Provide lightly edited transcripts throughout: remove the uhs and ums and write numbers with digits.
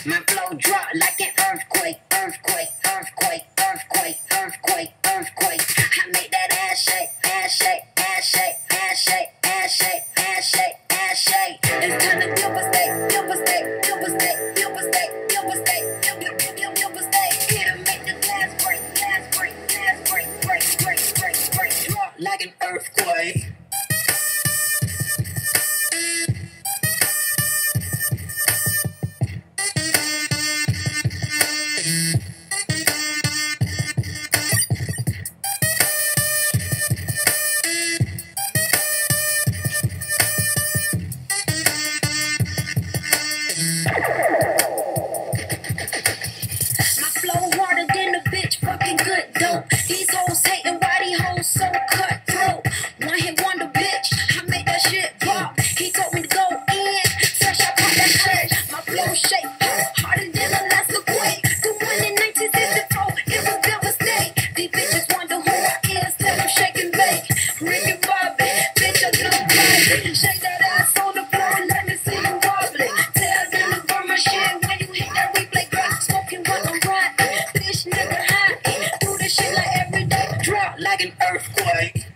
My flow drop like an earthquake, earthquake, earthquake, earthquake, earthquake, earthquake. I make that ass shake, ass shake, ass shake, ass shake, ass shake, ass shake, ass shake. It's time to devastate, devastate, devastate, devastate, devastate, devastate. It'll make the glass break, glass break, glass break, break, break, break, break. Drop like an earthquake. Fucking good dope. These hoes hating why these hoes so cutthroat. One hit wonder bitch, I made that shit pop. He told me to go in, fresh I pop that shit. My flow shape harder than Alaska quake. The one in 1964, it was devastating. These bitches wonder who I is, tell them shake and bake. Rick and Bobby, bitch I do Bobby. Shake that ass on the floor, let me see you wobbling. Tell them to burn my shit when you hit that replay. Girl, smoking what I'm riding. Bitch nigga high. Shit like every day, drop like an earthquake.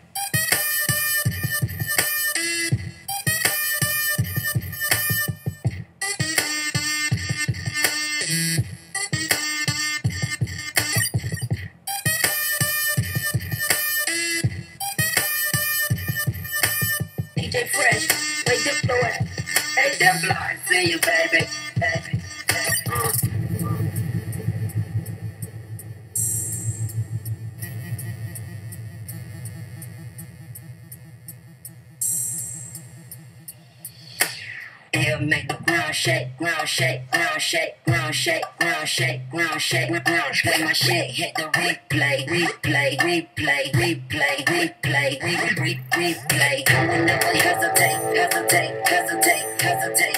DJ Fresh, wake the floor at. Hey, that blind, see you, baby, baby. It'll make the ground shake, ground shake, ground shake, ground shake, ground shake, ground shake, ground shake. My shit hit the replay, replay, replay, replay, replay, replay. I will never hesitate, hesitate, hesitate, hesitate.